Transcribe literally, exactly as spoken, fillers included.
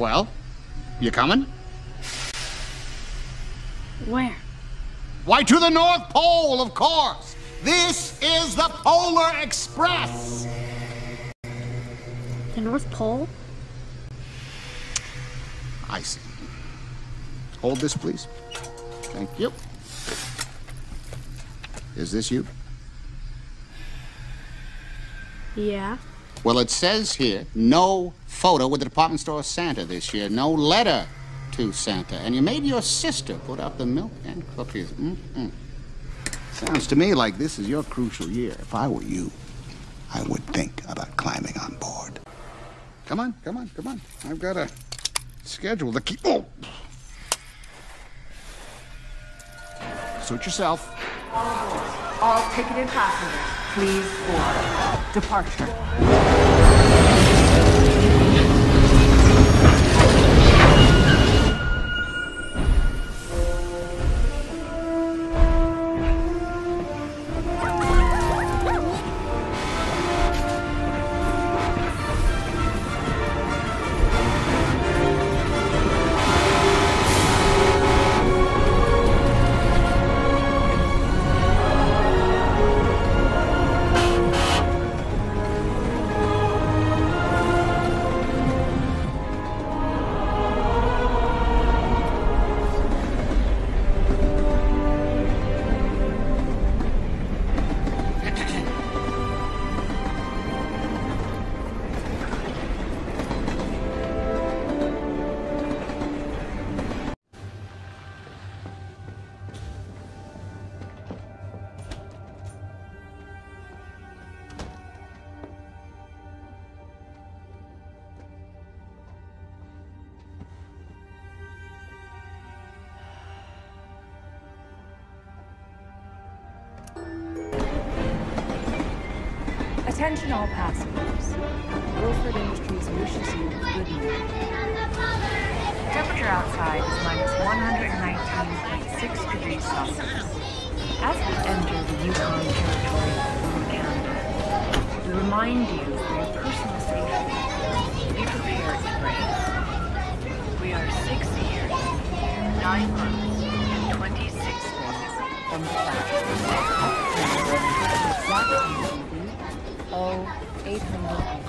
Well, you coming? Where? Why, to the North Pole, of course. This is the Polar Express. The North Pole? I see. Hold this, please. Thank you. Is this you? Yeah. Well, it says here, no photo with the department store Santa this year. No letter to Santa. And you made your sister put out the milk and cookies. Mm-mm. Sounds to me like this is your crucial year. If I were you, I would think about climbing on board. Come on, come on, come on. I've got a schedule to keep... Oh! Suit yourself. All aboard. All ticketed passengers, please board. Departure. Attention all passengers. Wilford Industries wishes you good news. Temperature outside is minus one hundred nineteen point six degrees Celsius. As we enter the Yukon territory of Canada, we remind you for your personal safety, be prepared to brace. We are six years, nine months, and twenty-six days from the flash. Exact time will be oh eight hundred.